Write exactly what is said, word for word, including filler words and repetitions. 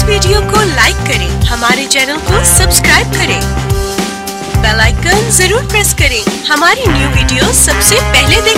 video को like करें, हमारे चैनल को सब्सक्राइब करें, बेल आइकन जरूर प्रेस करें हमारी न्यू वीडियो सबसे पहले देखने